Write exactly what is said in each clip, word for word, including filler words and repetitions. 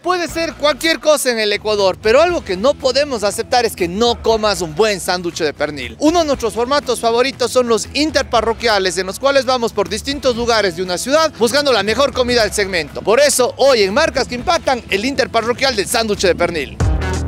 puede ser cualquier cosa en el Ecuador, pero algo que no podemos aceptar es que no comas un buen sándwich de pernil. Uno de nuestros formatos favoritos son los interparroquiales, en los cuales vamos por distintos lugares de una ciudad buscando la mejor comida del segmento. Por eso, hoy en Marcas que Impactan, el interparroquial del sándwich de pernil.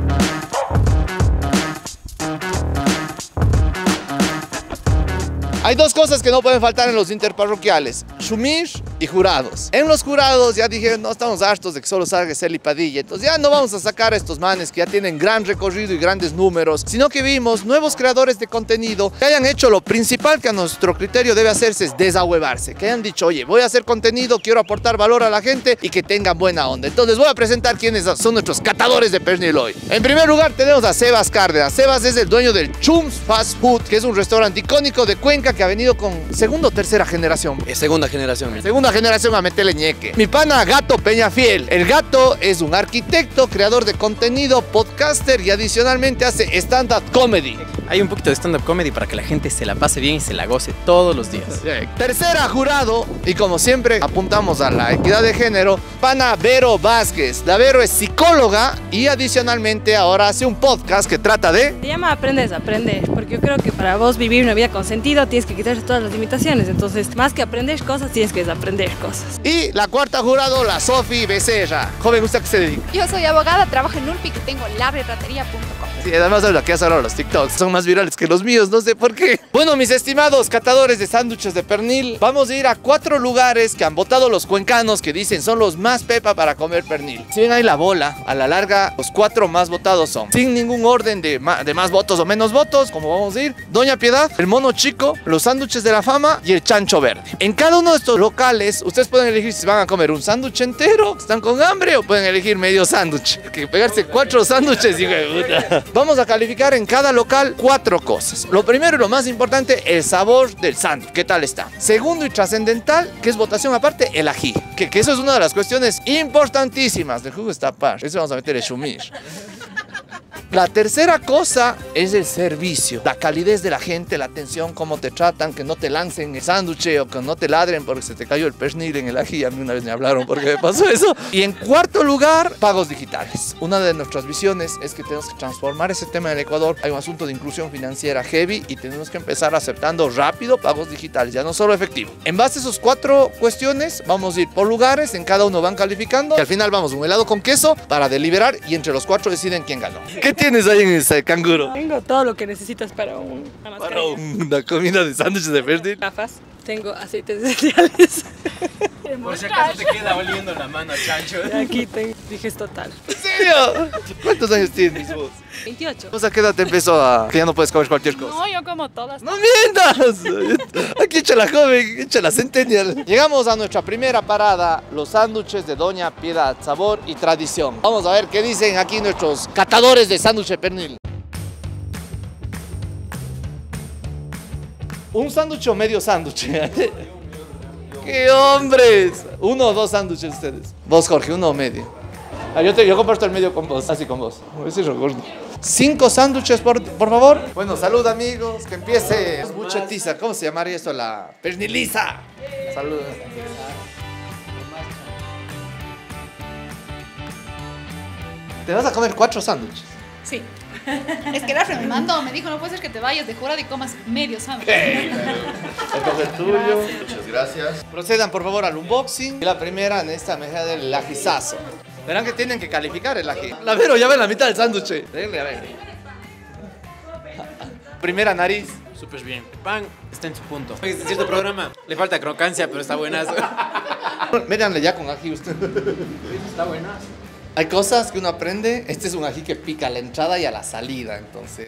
Hay dos cosas que no pueden faltar en los interparroquiales: shumish y jurados. En los jurados ya dijeron, no, estamos hartos de que solo salga Celi Padilla, entonces ya no vamos a sacar a estos manes que ya tienen gran recorrido y grandes números, sino que vimos nuevos creadores de contenido que hayan hecho lo principal que a nuestro criterio debe hacerse, es desahuevarse, que hayan dicho, oye, voy a hacer contenido, quiero aportar valor a la gente y que tengan buena onda. Entonces voy a presentar quiénes son nuestros catadores de pernil hoy. En primer lugar tenemos a Sebas Cárdenas. Sebas es el dueño del Chums Fast Food, que es un restaurante icónico de Cuenca que ha venido con segunda o tercera generación. Es segunda generación. Man. Segunda generación a meterle ñeque. Mi pana Gato Peñafiel. El Gato es un arquitecto, creador de contenido, podcaster y adicionalmente hace stand-up comedy. Hay un poquito de stand-up comedy para que la gente se la pase bien y se la goce todos los días. Tercera jurado, y como siempre apuntamos a la equidad de género, pana Vero Vázquez. La Vero es psicóloga y adicionalmente ahora hace un podcast que trata de... Se llama Aprendes a Aprender, porque yo creo que para vos vivir una vida con sentido tienes que quitarse todas las limitaciones. Entonces, más que aprender cosas, tienes que desaprender cosas. Y la cuarta jurado, la Sofi Becerra. Joven, ¿usted a qué se dedica? Yo soy abogada, trabajo en Ulpi, que tengo labreratería punto com. Sí, además de lo que hacen ahora los TikToks, son más virales que los míos, no sé por qué. Bueno, mis estimados catadores de sándwiches de pernil, vamos a ir a cuatro lugares que han votado los cuencanos, que dicen son los más pepa para comer pernil. Si ven ahí la bola, a la larga, los cuatro más votados son, sin ningún orden de, ma de más votos o menos votos, como vamos a ir, Doña Piedad, el Mono Chico, los sándwiches de la fama y el Chancho Verde. En cada uno de estos locales, ustedes pueden elegir si van a comer un sándwich entero, están con hambre, o pueden elegir medio sándwich. Que pegarse cuatro sándwiches, hijo de puta. Vamos a calificar en cada local cuatro cosas. Lo primero y lo más importante, el sabor del sándwich. ¿Qué tal está? Segundo y trascendental, que es votación aparte, el ají. Que, que eso es una de las cuestiones importantísimas del jugo está par. Eso vamos a meter el shumish. La tercera cosa es el servicio, la calidez de la gente, la atención, cómo te tratan, que no te lancen el sándwich o que no te ladren porque se te cayó el pernil en el ají. A mí una vez me hablaron porque me pasó eso. Y en cuarto lugar, pagos digitales. Una de nuestras visiones es que tenemos que transformar ese tema en el Ecuador. Hay un asunto de inclusión financiera heavy y tenemos que empezar aceptando rápido pagos digitales, ya no solo efectivo. En base a esas cuatro cuestiones, vamos a ir por lugares, en cada uno van calificando y al final vamos un helado con queso para deliberar y entre los cuatro deciden quién ganó. ¿Qué tienes ahí en ese canguro? Tengo todo lo que necesitas para un, una mascarilla. Para una comida de sándwiches de pernil. Gafas, tengo aceites esenciales. Por si acaso te queda oliendo la mano, Chancho. Aquí tengo dijes total. ¿En serio? ¿Cuántos años tienes vos? veintiocho. ¿Vos a qué edad te empezó a que ya no puedes comer cualquier cosa? No, yo como todas. ¡No mientas! Aquí echa la joven, echa la centennial. Llegamos a nuestra primera parada, los sándwiches de Doña Piedad, sabor y tradición. Vamos a ver qué dicen aquí nuestros catadores de sándwich de pernil. ¿Un sándwich o medio sándwich? ¡Qué hombres! ¿Uno o dos sándwiches ustedes? Vos, Jorge, uno o medio. Ah, yo, te, yo comparto el medio con vos, así con vos. Ese es gordo. Cinco sándwiches, por, por favor. Bueno, salud, amigos. Que empiece. Buchetiza. ¿Cómo se llamaría esto? La perniliza. Salud. ¿Te vas a comer cuatro sándwiches? Sí. Es que Rafa me mandó, me dijo, no puede ser que te vayas de jurado y comas medio sándwich. Hey, el tuyo. Muchas gracias. Procedan, por favor, al unboxing. Y la primera en esta mejilla del ajizazo. Verán que tienen que calificar el ají. La Vero ya ve la mitad del sándwich. Denle a ver. Primera nariz. Súper bien. El pan está en su punto. En cierto programa le falta crocancia, pero está buenazo. Méranle ya con ají usted. Está buenazo. Hay cosas que uno aprende. Este es un ají que pica a la entrada y a la salida, entonces.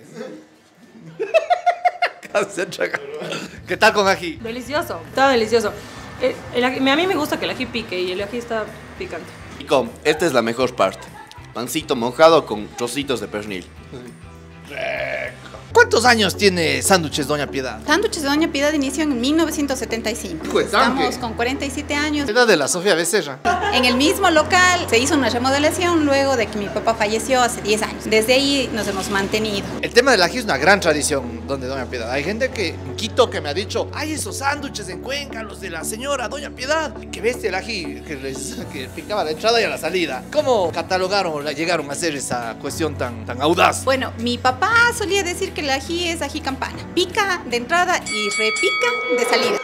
¿Qué tal con ají? Delicioso, está delicioso. El, el ají- a mí me gusta que el ají pique y el ají está picante. Chico, esta es la mejor parte. Pancito mojado con trocitos de pernil. ¿Cuántos años tiene Sándwiches Doña Piedad? Sándwiches de Doña Piedad inició en mil novecientos setenta y cinco. Pues, Estamos tanque. con cuarenta y siete años. Edad de la Sofía Becerra. En el mismo local se hizo una remodelación luego de que mi papá falleció hace diez años. Desde ahí nos hemos mantenido. El tema del ají es una gran tradición donde Doña Piedad. Hay gente que en Quito que me ha dicho, hay esos sándwiches en Cuenca, los de la señora Doña Piedad, que bestia el ají que les que picaba a la entrada y a la salida. ¿Cómo catalogaron o la llegaron a hacer esa cuestión tan, tan audaz? Bueno, mi papá solía decir que el ají es ají campana. Pica de entrada y repica de salida.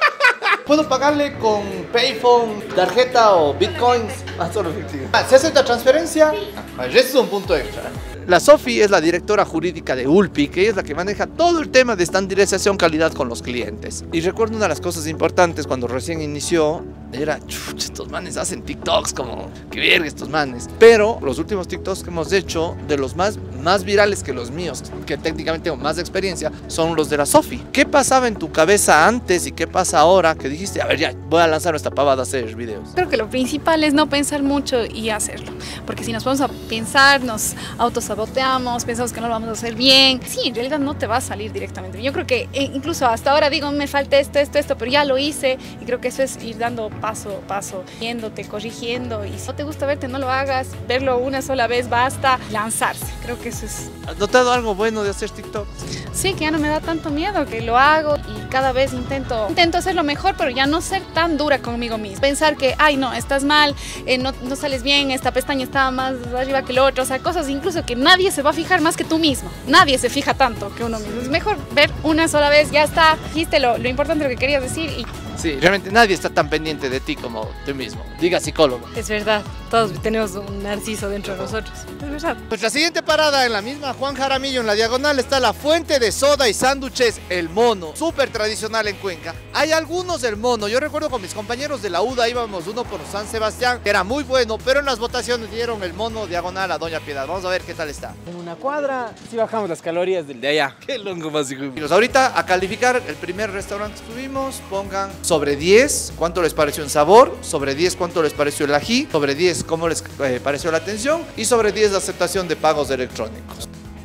¿Puedo pagarle con Payphone, tarjeta o Bitcoins? Ah, solo efectivo. Ah, ¿se acepta transferencia? Ah, ese es un punto extra. La Sofi es la directora jurídica de Ulpi, que es la que maneja todo el tema de estandarización calidad con los clientes. Y recuerdo una de las cosas importantes cuando recién inició, era, chuch, estos manes hacen TikToks como, que verga estos manes. Pero los últimos TikToks que hemos hecho, de los más, más virales que los míos, que técnicamente tengo más experiencia, son los de la Sofi. ¿Qué pasaba en tu cabeza antes y qué pasa ahora que dijiste, a ver ya, voy a lanzar esta pavada a hacer videos? Creo que lo principal es no pensar mucho y hacerlo, porque si nos vamos a pensar, nos autosaboteamos, pensamos que no lo vamos a hacer bien. Sí, en realidad no te va a salir directamente. Yo creo que eh, incluso hasta ahora digo, me falta esto, esto, esto, pero ya lo hice y creo que eso es ir dando paso a paso, yéndote, corrigiendo, y si no te gusta verte, no lo hagas, verlo una sola vez basta, lanzarse. Creo que eso es... ¿Has notado algo bueno de hacer TikTok? Sí, que ya no me da tanto miedo, que lo hago y cada vez intento intento hacerlo mejor, pero ya no ser tan dura conmigo misma. Pensar que, ay no, estás mal, eh, no, no sales bien, esta pestaña está más arriba que el otro, o sea, cosas incluso que nadie se va a fijar más que tú mismo. Nadie se fija tanto que uno mismo. Es mejor ver una sola vez, ya está, dijiste lo, lo importante de lo que querías decir y... Sí, realmente nadie está tan pendiente de ti como tú mismo. Diga psicólogo. Es verdad, todos tenemos un narciso dentro de nosotros. Es verdad. Nuestra siguiente parada en la misma Juan Jaramillo, en la diagonal, está la fuente de soda y sándwiches El Mono, súper tradicional en Cuenca. Hay algunos del Mono, yo recuerdo con mis compañeros de la U D A íbamos uno por San Sebastián, que era muy bueno, pero en las votaciones dieron El Mono diagonal a Doña Piedad. Vamos a ver qué tal está. En una cuadra sí bajamos las calorías del de allá. Qué longo más, hijo. Y los ahorita a calificar el primer restaurante que estuvimos, pongan sobre diez cuánto les pareció en sabor, sobre diez cuánto les pareció el ají, sobre diez cómo les eh, pareció la atención y sobre diez la aceptación de pagos electrónicos.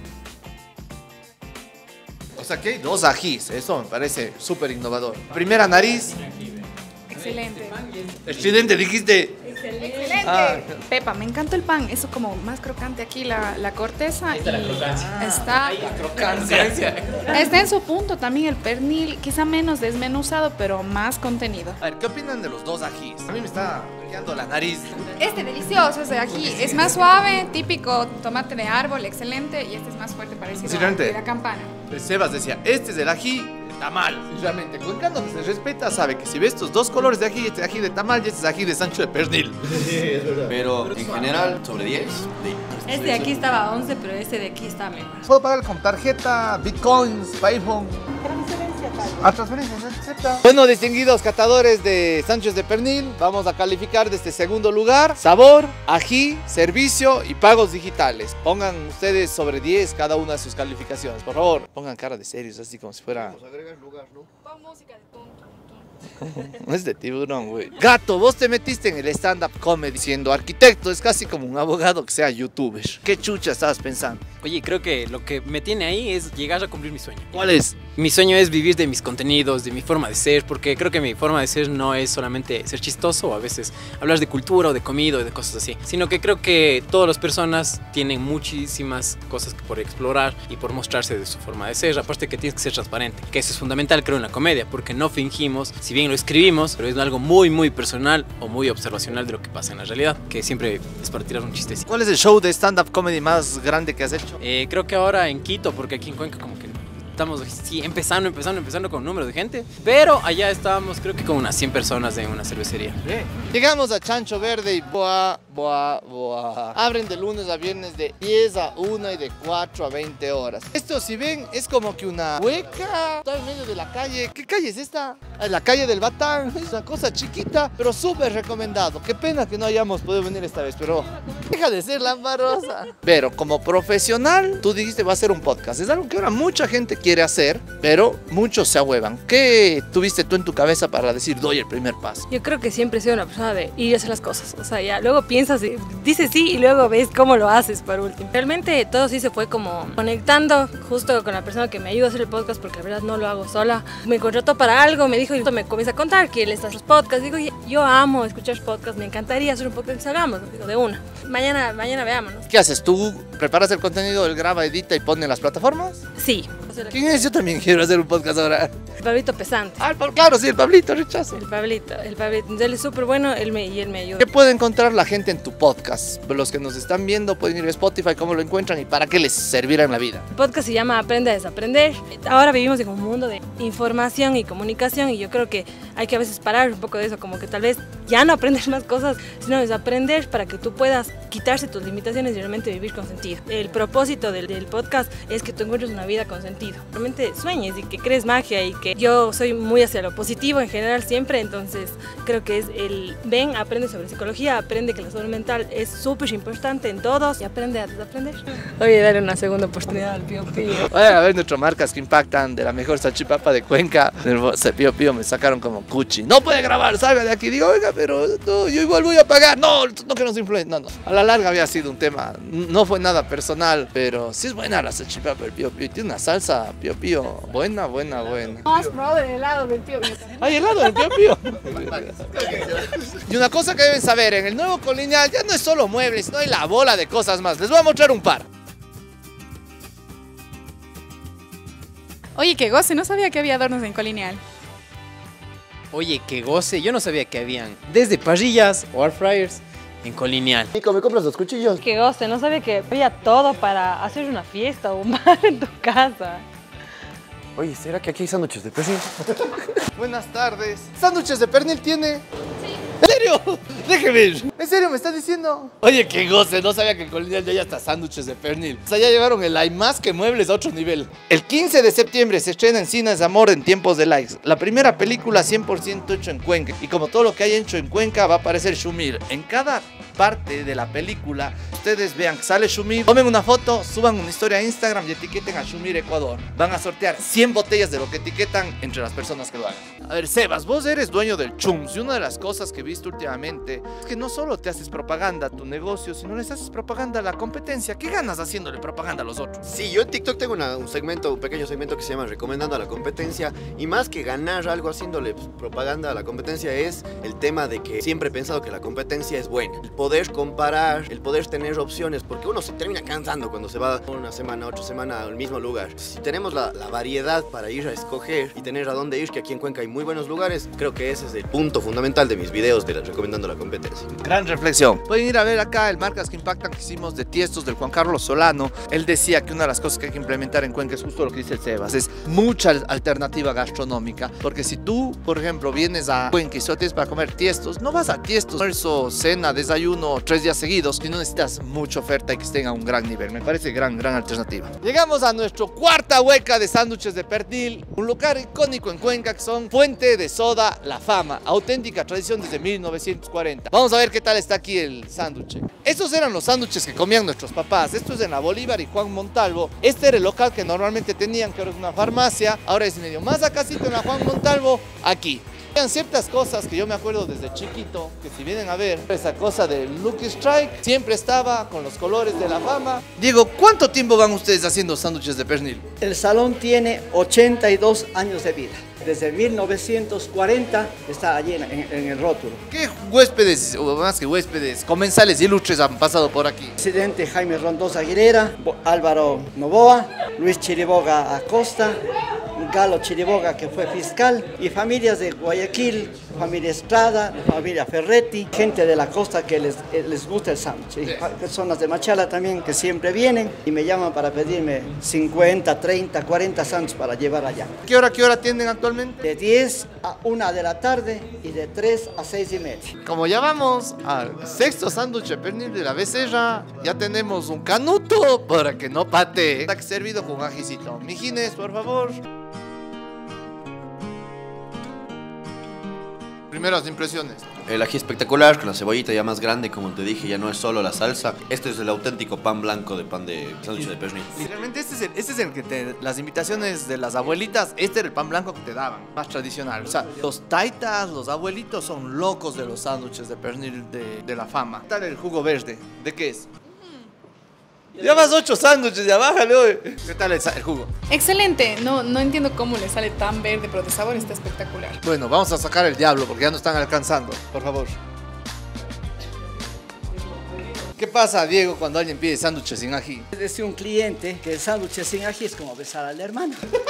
O sea que hay dos ajís, eso me parece súper innovador. Primera nariz. Excelente. Excelente, dijiste. Excelente. Ah. Pepa, me encanta el pan, eso como más crocante aquí la, la corteza. Ahí está la y crocancia. Está, Crocancia. está en su punto también el pernil, quizá menos desmenuzado, pero más contenido. A ver, ¿qué opinan de los dos ajís? A mí me está brillando la nariz. Este delicioso, o sea, aquí es más suave, típico tomate de árbol, excelente, y este es más fuerte, parecido Sí, a realmente. de la campana. Sebas decía, este es el ají de tamal. Y realmente, cuencano que se respeta sabe que si ves estos dos colores de ají, este es ají de tamal y este es ají de Sancho de Pernil. Pero en general, sobre diez. Este de aquí estaba a once, pero este de aquí está mejor. Puedo pagar con tarjeta, bitcoins, payphone. A transferencia, ¿se acepta? Bueno, distinguidos catadores de Sánchez de Pernil, vamos a calificar de este segundo lugar: sabor, ají, servicio y pagos digitales. Pongan ustedes sobre diez cada una de sus calificaciones. Por favor, pongan cara de serios, así como si fuera... Pon música de tum, tum, tum. No es de tiburón, güey. Gato, vos te metiste en el stand-up comedy siendo arquitecto. Es casi como un abogado que sea youtuber. ¿Qué chucha estabas pensando? Oye, creo que lo que me tiene ahí es llegar a cumplir mi sueño. ¿Cuál es? Mi sueño es vivir de mis contenidos, de mi forma de ser, porque creo que mi forma de ser no es solamente ser chistoso o a veces hablar de cultura o de comida o de cosas así, sino que creo que todas las personas tienen muchísimas cosas por explorar y por mostrarse de su forma de ser, aparte que tienes que ser transparente, que eso es fundamental creo en la comedia, porque no fingimos, si bien lo escribimos, pero es algo muy muy personal o muy observacional de lo que pasa en la realidad, que siempre es para tirar un chistecito. ¿Cuál es el show de stand-up comedy más grande que has hecho? Eh, creo que ahora en Quito, porque aquí en Cuenca como que estamos sí, empezando, empezando, empezando con un número de gente, pero allá estábamos creo que con unas cien personas en una cervecería. Llegamos a Chancho Verde y boa, boa, boa. Abren de lunes a viernes de diez a una y de cuatro a veinte horas. Esto, si ven, es como que una hueca. Está en medio de la calle. ¿Qué calle es esta? La calle del Batán. Es una cosa chiquita, pero súper recomendado. Qué pena que no hayamos podido venir esta vez, pero deja de ser lambarosa. Pero como profesional, tú dijiste va a ser un podcast. Es algo que ahora mucha gente quiere hacer, pero muchos se ahuevan. ¿Qué tuviste tú en tu cabeza para decir doy el primer paso? Yo creo que siempre he sido una persona de ir a hacer las cosas. O sea, ya luego pienso piensas, dices sí y luego ves cómo lo haces por último. Realmente todo sí se fue como conectando justo con la persona que me ayuda a hacer el podcast, porque la verdad no lo hago sola. Me contrató para algo, me dijo, y me comienza a contar que él está en los podcasts. Digo, yo amo escuchar podcasts, me encantaría hacer un podcast, y hagamos, digo, de una. Mañana, mañana veámonos. ¿Qué haces? ¿Tú preparas el contenido, él graba, edita y pone en las plataformas? Sí. ¿Quién es? Yo también quiero hacer un podcast ahora. El Pablito Pesante. Ah, el, claro, sí, el Pablito, rechazo. El Pablito, el Pablito. Él es súper bueno, él me, y él me ayuda. ¿Qué puede encontrar la gente en tu podcast? Los que nos están viendo pueden ir a Spotify, ¿cómo lo encuentran y para qué les servirá en la vida? El podcast se llama Aprende a Desaprender. Ahora vivimos en un mundo de información y comunicación, y yo creo que hay que a veces parar un poco de eso, como que tal vez ya no aprendes más cosas, sino desaprender para que tú puedas quitarse tus limitaciones y realmente vivir con sentido. El propósito del, del podcast es que tú encuentres una vida con sentido. Realmente sueñes y que crees magia, y que yo soy muy hacia lo positivo en general siempre, entonces creo que es el ven, aprende sobre psicología, aprende que la salud mental es súper importante en todos y aprende a desaprender. Voy a darle una segunda oportunidad al Pío Pío. Vayan a ver nuestras marcas que impactan, de la mejor salchipapa de Cuenca. Del Pío Pío me sacaron como cuchi. No puede grabar, salga de aquí. Digo, oiga, pero no, yo igual voy a pagar. No, no que nos influyen. No, no. A la larga había sido un tema, no fue nada personal, pero sí es buena la salchipapa del Pío Pío. Tiene una salsa Pío Pío buena, buena, buena. No has probado el helado del Pío Pío también. Hay helado del Pío Pío. Y una cosa que deben saber, en el nuevo Colineal ya no es solo muebles, no hay la bola de cosas más. Les voy a mostrar un par. Oye, qué goce, no sabía que había adornos en Colineal. Oye, qué goce, yo no sabía que habían desde parrillas o air fryers en Colineal. Nico, ¿me compras los cuchillos? Que goce, no sabía que había todo para hacer una fiesta o un bar en tu casa. Oye, ¿será que aquí hay sándwiches de pernil? Buenas tardes. ¿Sándwiches de pernil tiene? Sí. ¿En serio? Déjeme ir. ¿En serio me estás diciendo? Oye, qué goce, no sabía que en Colineal ya hay hasta sándwiches de pernil. O sea, ya llevaron el hay más que muebles a otro nivel. El quince de septiembre se estrena en Cines Amor en Tiempos de Likes, la primera película cien por ciento hecho en Cuenca. Y como todo lo que hay hecho en Cuenca, va a aparecer Shumir. En cada parte de la película, ustedes vean que sale Shumir, tomen una foto, suban una historia a Instagram y etiqueten a Shumir Ecuador. Van a sortear cien botellas de lo que etiquetan entre las personas que lo hagan. A ver, Sebas, vos eres dueño del Chums, y una de las cosas que he visto últimamente es que no solo te haces propaganda a tu negocio, sino les haces propaganda a la competencia. ¿Qué ganas haciéndole propaganda a los otros? Sí, yo en TikTok tengo una- un segmento, un pequeño segmento que se llama Recomendando a la Competencia, y más que ganar algo haciéndole pues, propaganda a la competencia es el tema de que siempre he pensado que la competencia es buena. El poder comparar, el poder tener opciones, porque uno se termina cansando cuando se va una semana, otra semana al mismo lugar. Si tenemos la, la variedad para ir a escoger y tener a dónde ir, que aquí en Cuenca hay muy buenos lugares, creo que ese es el punto fundamental de mis videos de la- Recomendando la Competencia. Gran reflexión. Pueden ir a ver acá el Marcas que Impactan que hicimos de Tiestos del Juan Carlos Solano. Él decía que una de las cosas que hay que implementar en Cuenca es justo lo que dice el Sebas, es mucha alternativa gastronómica, porque si tú, por ejemplo, vienes a Cuenca y solo tienes para comer tiestos, no vas a tiestos, almuerzo, cena, desayuno, tres días seguidos, si no necesitas mucha oferta y que estén a un gran nivel. Me parece gran, gran alternativa. Llegamos a nuestro cuarta hueca de sándwiches de pernil, un lugar icónico en Cuenca que son Fuente de Soda La Fama, auténtica tradición desde mil novecientos cuarenta. Vamos a ver qué tal está aquí el sándwich. Estos eran los sándwiches que comían nuestros papás. Esto es en la Bolívar y Juan Montalvo. Este era el local que normalmente tenían, que ahora es una farmacia. Ahora es medio más acácito en la Juan Montalvo, aquí. Hay ciertas cosas que yo me acuerdo desde chiquito, que si vienen a ver, esa cosa del Lucky Strike siempre estaba con los colores de la fama. Diego, ¿cuánto tiempo van ustedes haciendo sándwiches de pernil? El salón tiene ochenta y dos años de vida. Desde mil novecientos cuarenta está allí en, en- en el rótulo. ¿Qué huéspedes, o más que huéspedes, comensales ilustres han pasado por aquí? Presidente Jaime Rondosa Aguilera, Bo- Álvaro Novoa, Luis Chiriboga Acosta, Galo Chiriboga, que fue fiscal, y familias de Guayaquil, familia Estrada, familia Ferretti, gente de la costa que les, eh, les gusta el sándwich. Y pa- personas de Machala también que siempre vienen y me llaman para pedirme cincuenta, treinta, cuarenta sándwiches para llevar allá. ¿Qué hora, qué hora atienden actualmente? De diez a una de la tarde y de tres a seis y media. Como ya vamos al sexto sándwich de pernil de la Becerra, ya tenemos un canuto para que no pate. Está servido con ajicito. Mijines, por favor. primeras impresiones. El ají espectacular, con la cebollita ya más grande, como te dije, ya no es solo la salsa. Este es el auténtico pan blanco de pan de sándwich de pernil. Literalmente este es el, este es el que te... Las invitaciones de las abuelitas, este era el pan blanco que te daban, más tradicional. O sea, los taitas, los abuelitos son locos de los sándwiches de pernil de, de la fama. ¿Qué tal el jugo verde? ¿De qué es? Ya vas ocho sándwiches, ya bájale, hoy. ¿Qué tal el, el jugo? Excelente, no, no entiendo cómo le sale tan verde, pero de sabor está espectacular. Bueno, vamos a sacar el diablo porque ya no están alcanzando, por favor. ¿Qué pasa, Diego, cuando alguien pide sándwiches sin ají? Decía un cliente que el sándwich sin ají es como besar al hermano.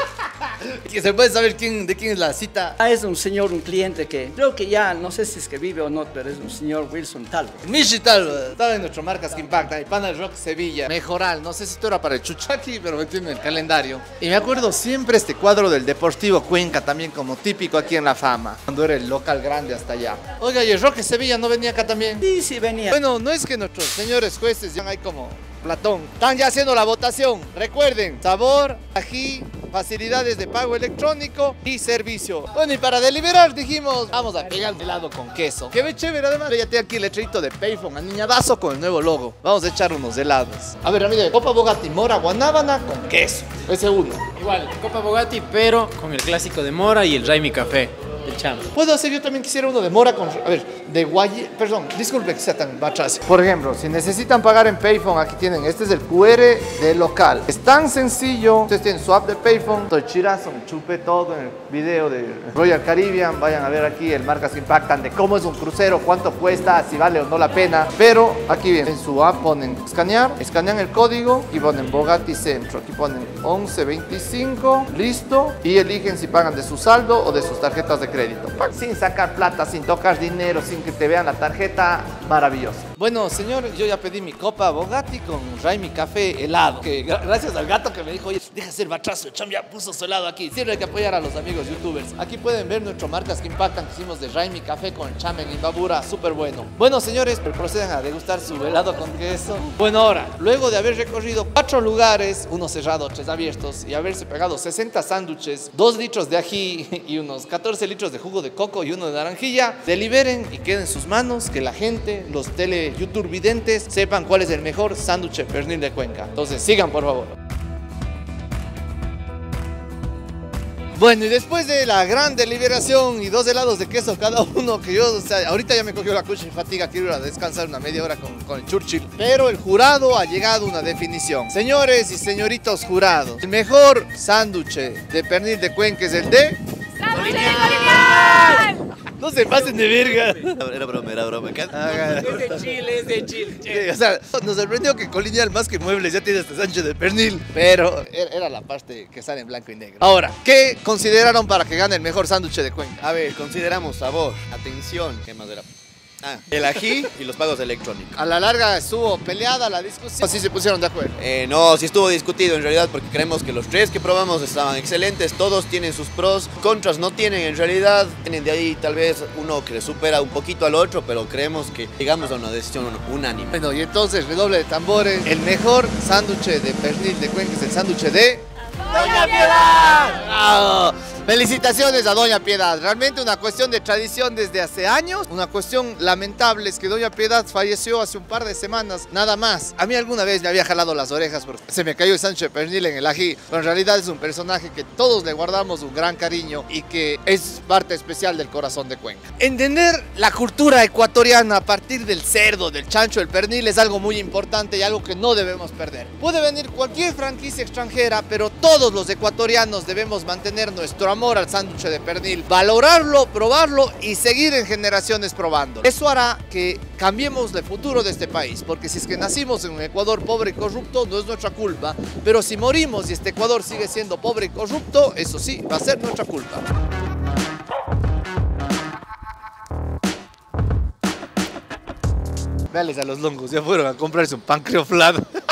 ¿Se puede saber quién, de quién es la cita? Ah, es un señor, un cliente que creo que ya, no sé si es que vive o no, pero es un señor Wilson Talbot. Michi Talbot, estaba en nuestro Marcas que Impactan, el Pana Rock Sevilla, Mejoral, no sé si esto era para el Chuchaki, pero me tiene en el calendario. Y me acuerdo siempre este cuadro del Deportivo Cuenca, también como típico aquí en La Fama, cuando era el local grande hasta allá. Oiga, ¿y el Roque Sevilla no venía acá también? Sí, sí venía. Bueno, no es que nuestros señores jueces ya hay como Platón. Están ya haciendo la votación. Recuerden, sabor, ají, facilidades de pago electrónico y servicio. Bueno, y para deliberar dijimos, vamos a pegar el helado con queso. Que ve chévere, además. Ya tengo aquí el letrerito de Payphone, aniñadazo con el nuevo logo. Vamos a echar unos helados. A ver, amigo, Copa Bogatti, mora, guanábana con queso. Ese uno. Igual, Copa Bogatti, pero con el clásico de mora y el Raimi Café. El chamo. Puedo hacer, yo también quisiera uno de mora con, a ver, de guay, perdón, disculpe que sea tan atrás. Por ejemplo, si necesitan pagar en Payphone, aquí tienen, este es el Q R del local. Es tan sencillo, ustedes tienen su app de Payphone, estoy chirazo, me chupé todo en el video de Royal Caribbean, vayan a ver aquí el Marcas que Impactan de cómo es un crucero, cuánto cuesta, si vale o no la pena. Pero aquí bien, en su app ponen escanear, escanean el código y ponen Bogatti Centro, aquí ponen once veinticinco, listo, y eligen si pagan de su saldo o de sus tarjetas de crédito. Sin sacar plata, sin tocar dinero, sin que te vean la tarjeta, maravilloso. Bueno, señor, yo ya pedí mi Copa Bogatti con Raimi Café helado. Que gracias al gato que me dijo, oye, deja ser batrazo, el cham ya puso su helado aquí. Siempre hay que apoyar a los amigos youtubers. Aquí pueden ver nuestras Marcas que Impactan que hicimos de Raimi Café con el cham en Imbabura, súper bueno. Bueno, señores, procedan a degustar su helado con queso. Bueno, ahora, luego de haber recorrido cuatro lugares, uno cerrado, tres abiertos, y haberse pegado sesenta sándwiches, dos litros de ají y unos catorce litros de jugo de coco y uno de naranjilla, deliberen y quede en sus manos que la gente, los tele YouTube videntes, sepan cuál es el mejor sándwich de pernil de Cuenca. Entonces sigan, por favor. Bueno, y después de la gran deliberación y dos helados de queso cada uno, que yo, o sea, ahorita ya me cogió la cucha y fatiga, quiero ir a descansar una media hora con, con el Churchill. Pero el jurado ha llegado a una definición. Señores y señoritos jurados, el mejor sándwich de pernil de Cuenca es el de... No se pasen de verga. Era broma, era broma. Es de Chile, es de Chile. Sí, o sea, nos sorprendió que Colonial, más que muebles, ya tiene este sándwich de pernil. Pero era la parte que sale en blanco y negro. Ahora, ¿qué consideraron para que gane el mejor sándwich de Cuenca? A ver, consideramos sabor, atención, ¿qué más era? Ah, el ají y los pagos electrónicos. A la larga estuvo peleada la discusión. ¿Sí se pusieron de acuerdo? Eh, no, sí estuvo discutido en realidad porque creemos que los tres que probamos estaban excelentes. Todos tienen sus pros, contras no tienen en realidad. Tienen de ahí tal vez uno que le supera un poquito al otro, pero creemos que llegamos a una decisión unánime. Bueno, y entonces, redoble de tambores. El mejor sándwich de pernil de Cuenca es el sándwich de... ¡Doña Piedad! ¡Bravo! Felicitaciones a Doña Piedad, realmente una cuestión de tradición desde hace años. Una cuestión lamentable es que Doña Piedad falleció hace un par de semanas, nada más. A mí alguna vez me había jalado las orejas porque se me cayó el sándwich de pernil en el ají, pero en realidad es un personaje que todos le guardamos un gran cariño y que es parte especial del corazón de Cuenca. Entender la cultura ecuatoriana a partir del cerdo, del chancho, del pernil es algo muy importante y algo que no debemos perder. Puede venir cualquier franquicia extranjera, pero todos los ecuatorianos debemos mantener nuestro amor amor al sándwich de pernil, valorarlo, probarlo y seguir en generaciones probando. Eso hará que cambiemos el futuro de este país, porque si es que nacimos en un Ecuador pobre y corrupto, no es nuestra culpa, pero si morimos y este Ecuador sigue siendo pobre y corrupto, eso sí, va a ser nuestra culpa. Veales a los longos, ya fueron a comprarse un pan crioflado.